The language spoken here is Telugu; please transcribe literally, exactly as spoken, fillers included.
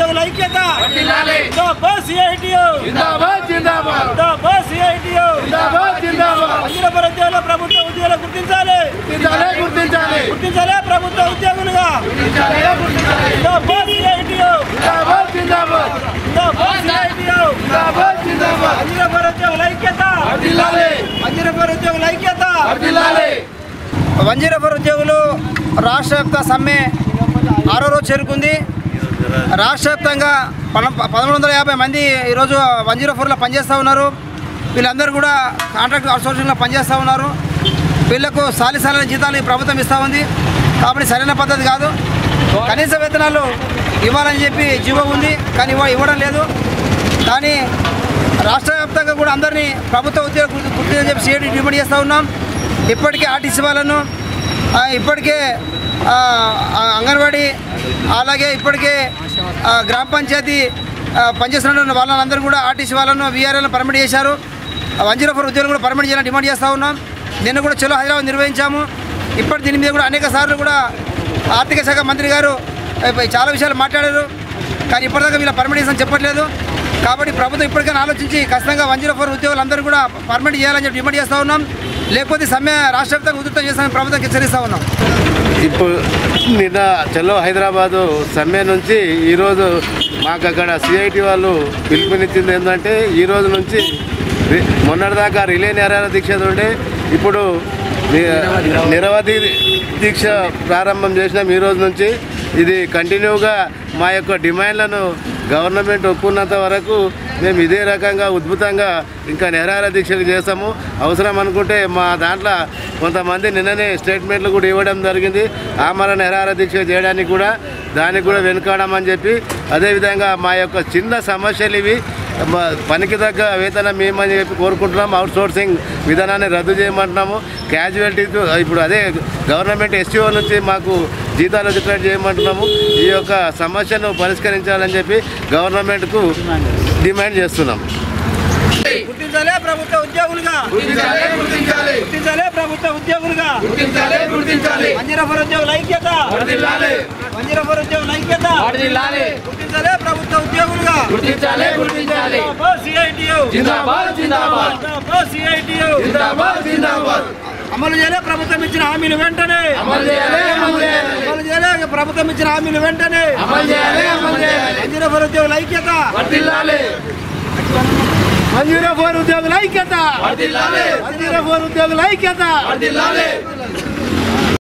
ఉద్యోగుల ఐక్యత జిందాబాద్ సిఐటియు జిందాబాద్ జిందాబాద్ జిందాబాద్ సిఐటియు జిందాబాద్ జిందాబాద్ వంజరపురం ఉద్యోగుల ప్రభుత్వ ఉద్యోగులు గుర్తించాలి గుర్తించాలి గుర్తించాలి గుర్తించాలి ప్రభుత్వ ఉద్యోగులుగా జిందాబాద్ సిఐటియు జిందాబాద్ జిందాబాద్ జిందాబాద్ సిఐటియు జిందాబాద్ జిందాబాద్ వంజరపురం ఉద్యోగుల ఐక్యత వర్ధిల్లాలి వంజరపురం ఉద్యోగుల ఐక్యత వర్ధిల్లాలి వంజరపురం ఉద్యోగులు రాష్ట్ర వ్యాప్త సమ్మె ఆరో రోజు చేరుకుంది. రాష్ట్ర వ్యాప్తంగా పదమూడు వందల యాభై మంది ఈరోజు వన్ జీరో ఫోర్లో పనిచేస్తూ ఉన్నారు. వీళ్ళందరూ కూడా కాంట్రాక్ట్ అవుట్సోర్సింగ్లో పనిచేస్తూ ఉన్నారు. వీళ్లకు సాలిసాలైన జీతాలు ఈ ప్రభుత్వం ఇస్తూ ఉంది కాబట్టి సరైన పద్ధతి కాదు. కనీస వేతనాలు ఇవ్వాలని చెప్పి జీవో ఉంది కానీ ఇవ్వడం లేదు. కానీ రాష్ట్ర వ్యాప్తంగా కూడా అందరినీ ప్రభుత్వ ఉద్యోగ గుర్తించని చెప్పి సీఐటీ డిమాండ్ చేస్తూ ఉన్నాం. ఇప్పటికే ఆర్టీసీ వాళ్ళను ఇప్పటికే అంగన్వాడీ అలాగే ఇప్పటికే గ్రామ పంచాయతీ పనిచేస్తున్న వాళ్ళందరూ కూడా ఆర్టీసీ వాళ్ళను వీఆర్ఎల్ను పర్మిట్ చేశారు. వన్ జీరో ఫోర్ ఉద్యోగులు కూడా పర్మిట్ చేయాలని డిమాండ్ చేస్తూ ఉన్నాం. నిన్న కూడా చలో హైదరాబాద్ నిర్వహించాము. ఇప్పటి దీని మీద కూడా అనేక సార్లు కూడా ఆర్థిక శాఖ మంత్రి గారు చాలా విషయాలు మాట్లాడారు కానీ ఇప్పటిదాకా వీళ్ళ పర్మిటేషన్ చెప్పట్లేదు. కాబట్టి ప్రభుత్వం ఇప్పటికైనా ఆలోచించి ఖచ్చితంగా వన్ జీరో ఫోర్ ఉద్యోగులందరూ కూడా పర్మిట్ చేయాలని చెప్పి డిమాండ్ చేస్తూ ఉన్నాం. లేకపోతే సమ్మె రాష్ట్ర వ్యాప్తంగా ఉధృతం చేస్తామని ప్రభుత్వం హెచ్చరిస్తూ ఉన్నాం. ఇప్పుడు నిన్న చలో హైదరాబాదు సమ్మె నుంచి ఈరోజు మాకు అక్కడ సిఐటి వాళ్ళు పిలుపునిచ్చింది ఏంటంటే ఈరోజు నుంచి మొన్నటిదాకా రిలే నిరాహార దీక్ష ఉండే ఇప్పుడు నిరవధి దీక్ష ప్రారంభం చేసినాం. ఈరోజు నుంచి ఇది కంటిన్యూగా మా యొక్క డిమాండ్లను గవర్నమెంట్ ఒప్పుకున్నంత వరకు మేము ఇదే రకంగా ఉద్భుతంగా ఇంకా నిరాహార దీక్షలు చేస్తాము. అవసరం అనుకుంటే మా దాంట్లో కొంతమంది నిన్ననే స్టేట్మెంట్లు కూడా ఇవ్వడం జరిగింది. ఆమరణ నిరాహార దీక్ష చేయడానికి కూడా దానికి కూడా వెనుకాడమని చెప్పి అదేవిధంగా మా యొక్క చిన్న సమస్యలు ఇవి పనికి తగ్గ వేతనం మేమని చెప్పి కోరుకుంటున్నాము. అవుట్ సోర్సింగ్ విధానాన్ని రద్దు చేయమంటున్నాము. క్యాజువాలిటీ ఇప్పుడు అదే గవర్నమెంట్ ఎస్టీఓ నుంచి మాకు జీతాలు డిక్లేర్ చేయమంటున్నాము. ఈ యొక్క సమస్యను పరిష్కరించాలని చెప్పి గవర్నమెంట్కు డిమాండ్ చేస్తున్నాం. గుర్తించాలే ప్రభుత్వ ఉద్యోగులుగా గుర్తించాలే గుర్తించాలి గుర్తించాలే ప్రభుత్వ ఉద్యోగులుగా గుర్తించాలే గుర్తించాలి వంజరపురం ఉద్యోగుల ఐక్యత వర్ధిల్లాలి వంజరపురం ఉద్యోగుల ఐక్యత వర్ధిల్లాలి గుర్తించాలే ప్రభుత్వ ఉద్యోగులుగా గుర్తించాలే గుర్తించాలి జిందాబాద్ సిఐటియు జిందాబాద్ జిందాబాద్ జిందాబాద్ సిఐటియు జిందాబాద్ జిందాబాద్ అమలు చేయాలి ప్రభుత్వం ఇచ్చిన హామీలు వెంటనే అమలు చేయాలి అమలు చేయాలి అమలు చేయాలి ప్రభుత్వం ఇచ్చిన హామీలు వెంటనే అమలు చేయాలి అమలు చేయాలి వంజరపురం ఉద్యోగుల ఐక్యత వర్ధిల్లాలి వన్ జీరో ఫోర్ ఉద్యోగుల ఐక్యత వర్ధిల్లాలి వన్ జీరో ఫోర్ ఉద్యోగుల ఐక్యత వర్ధిల్లాలి.